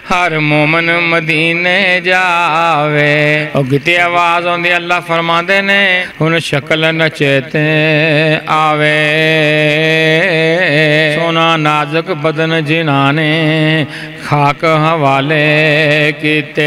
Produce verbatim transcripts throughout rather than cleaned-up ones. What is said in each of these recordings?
ہر مومن مدینے جاوے او گتی آواز ہوندی اللہ فرماندے نے ان شکل نچیتے آوے سونا نازک بدن جنانے خاک حوالے کیتے۔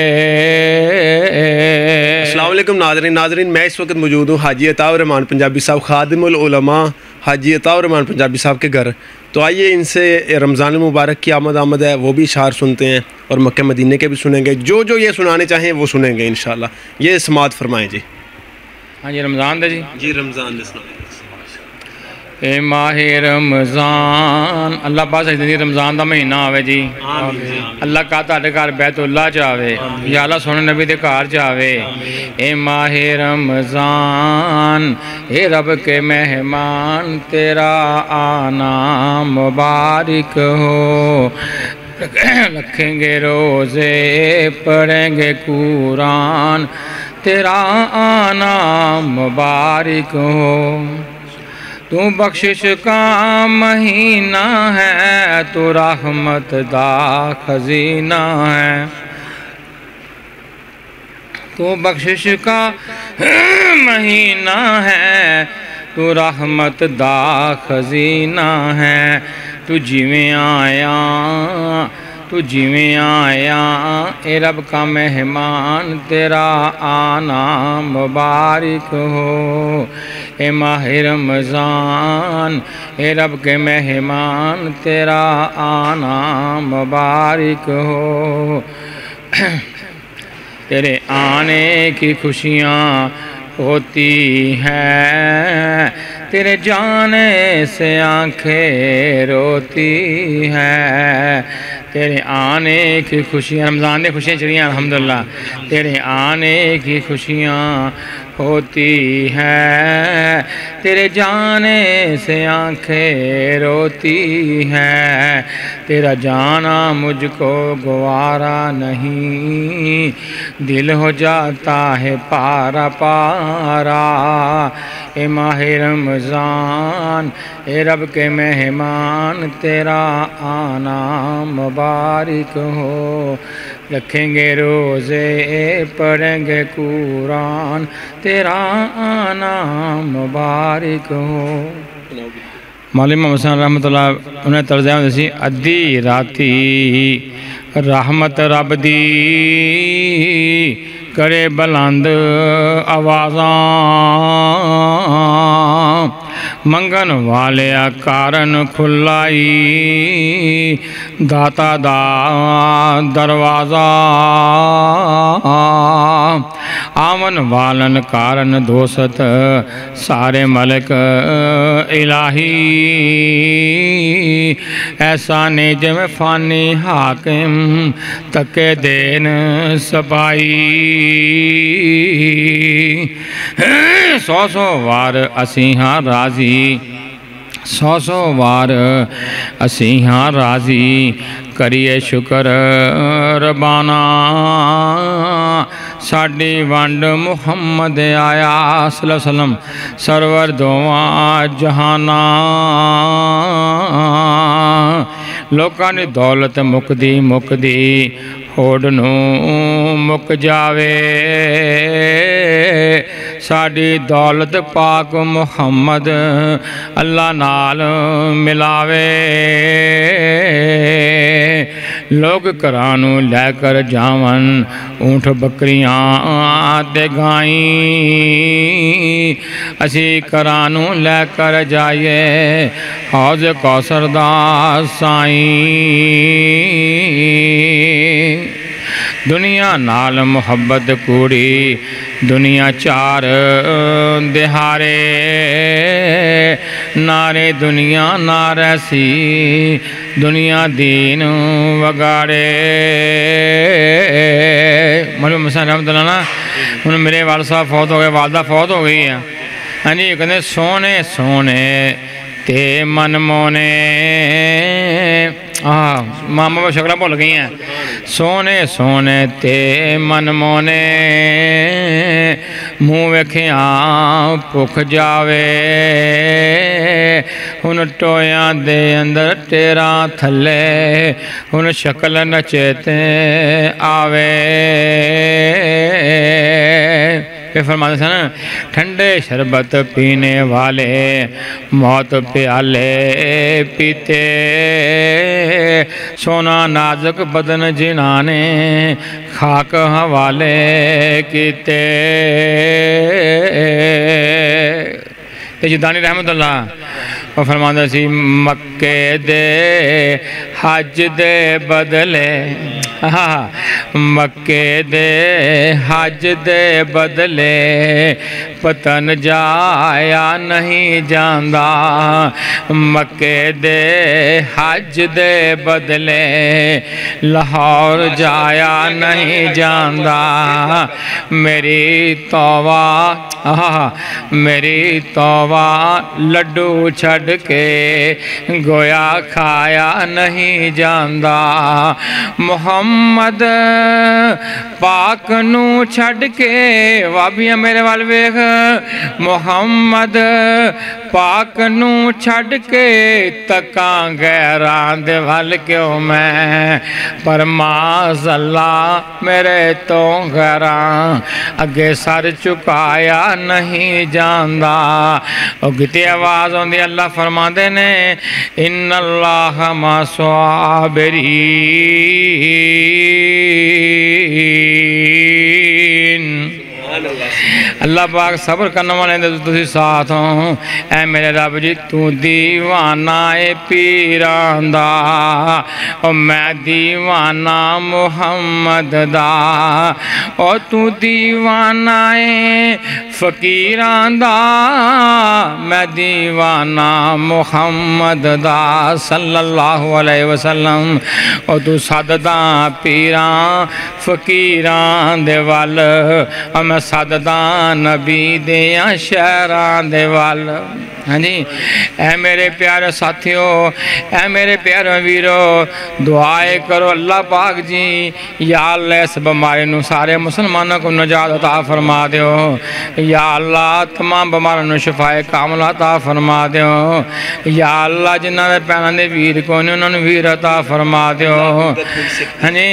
السلام علیکم ناظرین ناظرین میں اس وقت موجود ہوں حاجی عطاء الرحمان پنجابی صاحب خادم العلماء حاجی عطاء الرحمان پنجابی صاحب کے گھر۔ تو آئیے ان سے رمضان المبارک کی آمد آمد ہے وہ بھی اشعار سنتے ہیں اور مکہ مدینے کے بھی سنیں گے، جو جو یہ سنانے چاہیں وہ سنیں گے انشاءاللہ۔ یہ سماعت فرمائیں جی۔ ہاں جی رمضان دے جی جی رمضان دے سنائیں۔ اے ماہ رمضان اللہ پاس ہے رمضان دا مہینہ آوے جی، اللہ کا تاڑے گھر بیت اللہ جاوے، یا اللہ سونے نبی دے گھر جاوے۔ اے ماہ رمضان اے رب کے مہمان تیرا آنا مبارک ہو، رکھیں گے روزے پڑھیں گے قرآن تیرا آنا مبارک ہو۔ تو بخشش کا مہینہ ہے تو رحمت دا خزینہ ہے، تو بخشش کا مہینہ ہے تو رحمت دا خزینہ ہے۔ تو جیویں آیا تو جیویں آیا اے رب کا مہمان تیرا آنا مبارک ہو۔ اے ماہ رمضان اے رب کے مہمان تیرا آنا مبارک ہو۔ تیرے آنے کی خوشیاں ہوتی ہیں، تیرے جانے سے آنکھیں روتی ہیں۔ تیرے آنے کی خوشیاں رمضان دے خوشیاں چڑیاں الحمدللہ، تیرے آنے کی خوشیاں ہوتی ہیں، تیرے جانے سے آنکھیں روتی ہیں۔ تیرا جانا مجھ کو گوارا نہیں، دل ہو جاتا ہے پارا پارا۔ اے ماہ رمضان اے رب کے مہمان تیرا آنا مبارک ہو، رکھیں گے روزے پڑھیں گے قرآن تیرا آنا مبارک ہو۔ مولانا محمد حسین رحمۃ اللہ انہیں طرز احمد سی ادھی راتی رحمت رب دی کرے بلند آوازاں، منگن والے کارن کھلائی داتا دا دروازہ، آمن والن کارن دوست سارے ملک الہی، ایسا نجم فانی حاکم تکے دین سپائی۔ سو سو وار اسی ہاں راضی، سو سو وار اسی ہاں راضی، کریے شکر ربانا، ساڑی وانڈ محمد آیا صلی اللہ علیہ وسلم سرور دعا جہانا۔ لوکانی دولت مکدی مکدی ہوڑنوں مک جاوے، ساڑی دولت پاک محمد اللہ نال ملاوے۔ لوگ کرانوں لے کر جاون اونٹ بکریاں دے گائیں، اسی کرانوں لے کر جائیے حوض کوثر دا سائیں۔ دنیا نال محبت کوڑی دنیا چار دہارے، نارے دنیا نارے سی دنیا دین وگاڑے۔ مولانا محمد حسین رحمۃ اللہ نا انہوں میرے والد صاحب فوت ہو گئے، والدہ فوت ہو گئی ہیں، ہاں جی کہتے سونے سونے تے من مونے، ہاں ماما وہ شکلہ بھول گئی ہیں، سونے سونے تے من مونے منہ ویکھیاں بھکھ جاوے ہن ٹویاں دے اندر ٹیراں تھلے ہن شکل نچیتے آوے پہ فرماتے ہیں نا ٹھنڈے شربت پینے والے موت پیالے پیتے سونا نازک بدن جنہاں نے خاک حوالے کیتے جدانی رحمت اللہ وہ فرماتا سی مکے دے حج دے بدلے مکے دے حج دے بدلے پتن جایا نہیں جاندہ مکے دے حج دے بدلے لاہور جایا نہیں جاندہ میری توبہ میری توبہ لڈو چھڑ کے گویا کھایا نہیں جاندہ محمد پاک نو چھڑ کے وابیاں میرے والویخ محمد پاک نو چھڑ کے تکاں غیران دے وال کیوں میں پر معاذ اللہ میرے تو غیران اگے سر چکایا نہیں جاندہ اور گتی آواز ہوندی اللہ فرما دینے ان اللہ ما صابرین اللہ پاک صبر کرنا والے دے تسی ساتھ ہوں اے میرے رب جی تو دیوانہ پیران دا اور میں دیوانہ محمد دا اور تو دیوانہ فقیران دا میں دیوانہ محمد دا صلی اللہ علیہ وسلم اور تو ساددان پیران فقیران دے وال اور میں ساددان نبی دیاں شہران دے وال ہاں جی اے میرے پیارے ساتھیوں اے میرے پیارے ویرو دعائے کرو اللہ پاک جی یا اللہ اس بمارے نو سارے مسلمانوں کو نجات عطا فرما دیو یا اللہ تمام بماروں نو شفائے کامل عطا فرما دیو یا اللہ جنہ دے پیانہ دے ویر کو انہوں نے ویر عطا فرما دیو ہاں جی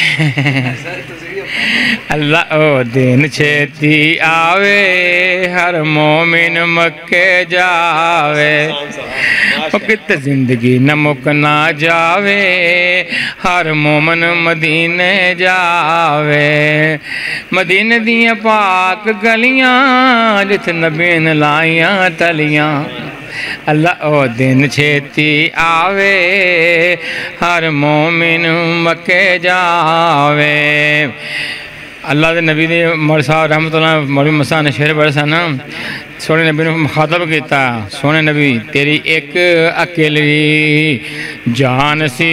اللہ او دن چھتی آوے ہر مومن مکے جاوے وقت زندگی نہ مکنا جاوے ہر مومن مدینے جاوے مدینے دیاں پاک گلیاں جت نبین لائیاں تلیاں اللہ او دن چھتی آوے ہر مومن مکے جاوے اللہ دے نبی دے مرسا رحمت اللہ مولی مسا نے شہر برسا نا سونے نبی نے مخاطب کیتا سونے نبی تیری ایک اکیلی جان سی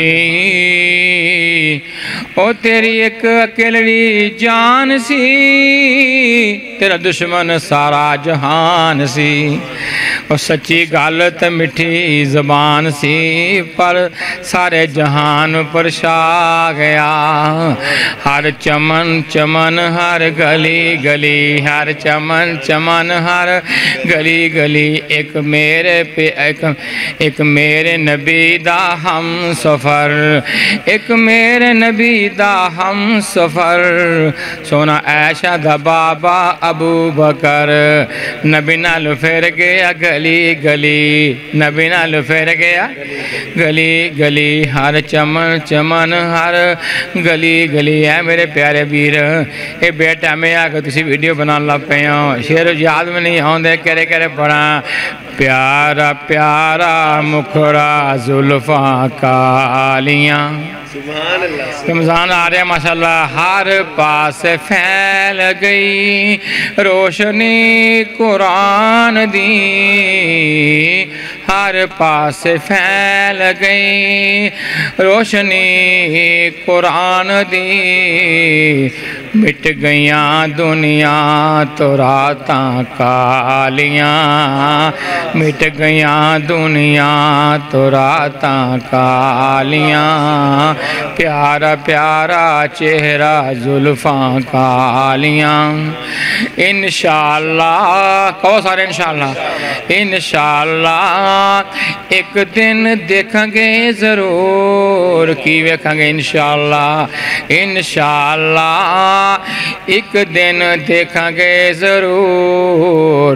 او تیری ایک اکیلی جان سی تیرا دشمن سارا جہان سی اور سچی غالت مٹھی زبان سی پر سارے جہان پر شا گیا ہر چمن چمن ہر گلی گلی ہر چمن چمن ہر گلی گلی ایک میرے پہ ایک, ایک میرے نبی دا ہم سفر ایک میرے نبی دا ہم سفر سونا عائشہ دا بابا ابو بکر نبی نال پھر گیا گلی گلی نبی نال پھر گیا گلی گلی ہر چمن چمن ہر گلی گلی ہے میرے پیارے ویر اے بیٹا میں آگے تسی ویڈیو بنا اللہ پہ ہوں شیر یاد میں نہیں ہوں دے کرے کرے پڑھا پیارا پیارا مکھڑا زلفاں کالیاں رمضان آ رہے ہیں ماشاءاللہ ہر پاس پھیل گئی روشنی قرآن دی ہر پاس پھیل گئی روشنی قرآن دی مٹ گئیاں دنیا تو راتاں کالیاں، مٹ گئیاں دنیا تو راتاں کالیاں، پیارا پیارا چہرہ زلفاں کالیاں، انشاءاللہ کہو سارے انشاءاللہ، انشاءاللہ ایک دن دیکھیں گے ضرور، کی ویکھیں گے انشاءاللہ، انشاءاللہ ایک دن دیکھیں گے ضرور،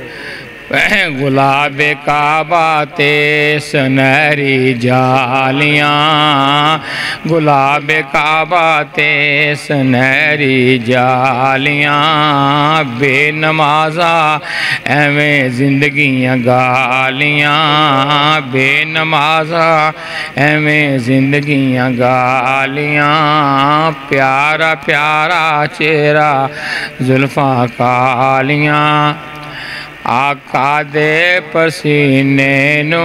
گلاب کعبہ تے سنہری جالیاں، گلاب کعبہ تے سنہری جالیاں، بے نمازہ ایویں زندگیاں گالیاں، بے نمازہ ایویں زندگیاں گالیاں، پیارا پیارا چہرہ زلفاں کالیاں، آقا دے پسینے نو،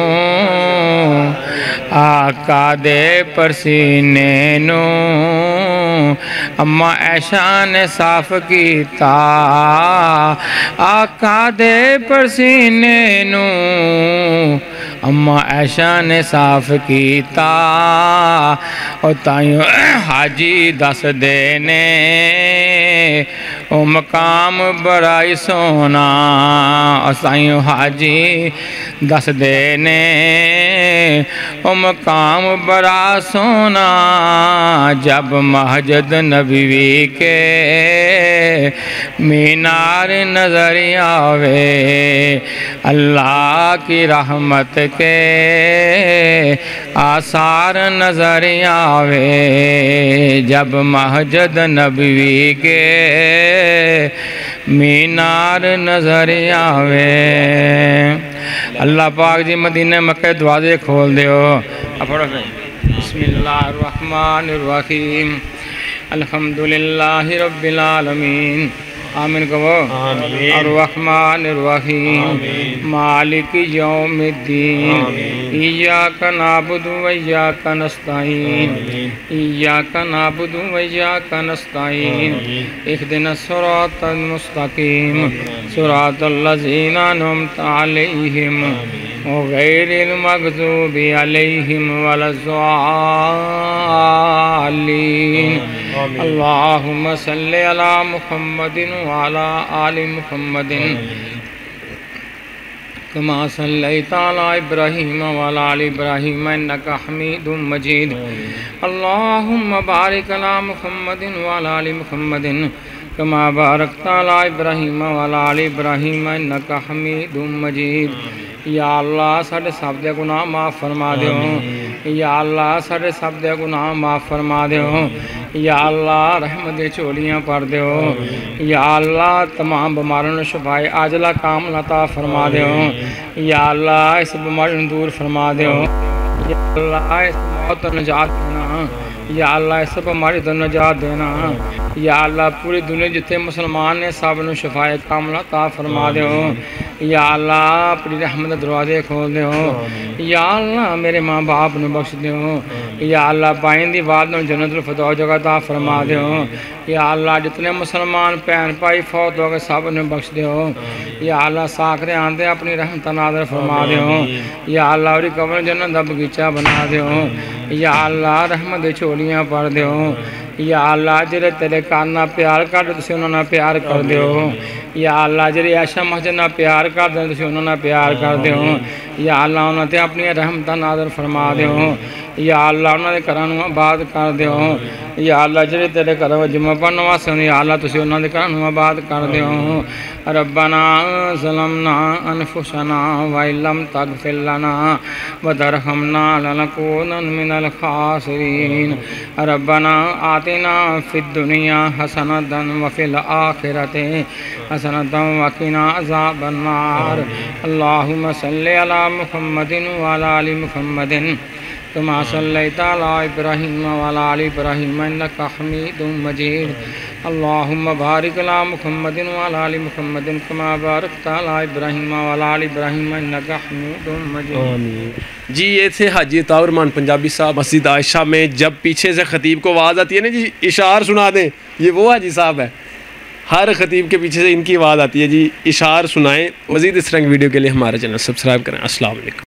آقا دے پسینے نو، اماں عائشہ نے صاف کیتا، آقا دے پسینے نو، اماں عائشہ نے صاف کیتا، اور تائیوں حاجی دس دینے، او مقام بڑائی سونا، اور تائیوں حاجی دس دینے، او مقام بڑا سونا، جب مسجد نبوی کے مینار نظر آوے، اللہ کی رحمت کے آثار نظر آوے، جب مسجد نبوی کے مینار نظر آوے۔ اللہ پاک جی مدینہ مکہ دروازے کھول دیو، پڑھو بسم اللہ الرحمن الرحیم، الحمدللہ رب العالمین، آمین کہو، الرحمن الرحیم، مالک یوم الدین، ایاک نعبد و ایاک نستعین، ایاک نعبد و ایاک نستعین، اہدنا الصراط المستقیم، صراط الذین انعمت علیہم غیر المغضوب علیہم ولا الضالین، اللہم صلی علی محمد وعلی آل محمد کما صلیت علی ابراہیم وعلی آل ابراہیم انکا حمید مجید، اللہم بارک علی محمد وعلی آل محمد کما بارکت علی ابراہیم وعلی آل ابراہیم انکا حمید مجید۔ یا اللہ ساڑھے سب دے گناہ معاف فرما دیو، یا اللہ ساڑھے سب دے گناہ معاف فرما دیو، یا اللہ رحمت دے چولیاں پر دیو، یا اللہ تمام بیماروں شفائے عاجلہ کاملہ عطا فرما دیو، یا اللہ اس بیماری دور فرما دیو، یا اللہ اس موت نجات دینا، یا اللہ اس بیماری تو نجات دینا، یا اللہ پوری دنیا جتے مسلمان نے سب نو شفائے کاملہ عطا فرما دیو، یا اللہ اپنی رحمت دروازے کھول دیو، یا اللہ میرے ماں باپ نو بخش دیو، یا اللہ پائیں دی بعد نو جنت الفردوس جگہ عطا فرما دیو، یا اللہ جتنے مسلمان پہن پائی فوت ہو گئے سب نے بخش دیو، یا اللہ ساکرے آندے اپنی رحمت نازل فرما دیو، یا اللہ اوری قبر جنت دا بغیچہ بنا دیو، یا اللہ رحمت دے چولیاں پر دیو، یا اللہ جرے تیرے کارنا پیار کر دے تسی انہوں نے پیار کر دیو، یا اللہ جرے عائشہ مسجد نہ پیار کر دے تسی انہوں نے پیار کر دیو، یا اللہ انہوں نے اپنی رحمت نازل فرما دیو، یا اللہ انہوں نے کرانو آباد کر دیو، یا اللہ جرے تیرے کرو جمعہ پڑھنے واسطے یا اللہ تسی انہوں نے کرانو آباد کر دیو۔ ربنا ظلمنا انفسنا وإن لم تغفر لنا وترحمنا لنكونن من الخاسرين، ربنا آتنا في الدنيا حسنة وفي الآخرة حسنة وقنا عذاب النار، اللهم صل على محمد وعلى آل محمد كما صليت على إبراهيم وعلى آل إبراهيم إنك حميد مجيد اللهم بارك على محمد وعلى آل محمد كما باركت على إبراهيم وعلى آل إبراهيم إنك حميد مجيد. جی یہ تھے حاجی عطاء الرحمن پنجابی صاحب مسجد عائشہ میں. جب پیچھے سے خطیب کو آواز آتی ہے نا جی اشعار سنا دیں, یہ وہ حاجی صاحب ہے. ہر خطیب کے پیچھے سے ان کی آواز آتی ہے جی اشعار سنائیں. مزید اس طرح کی ویڈیو کے لیے ہمارا چینل سبسکرائب کریں. السلام علیکم.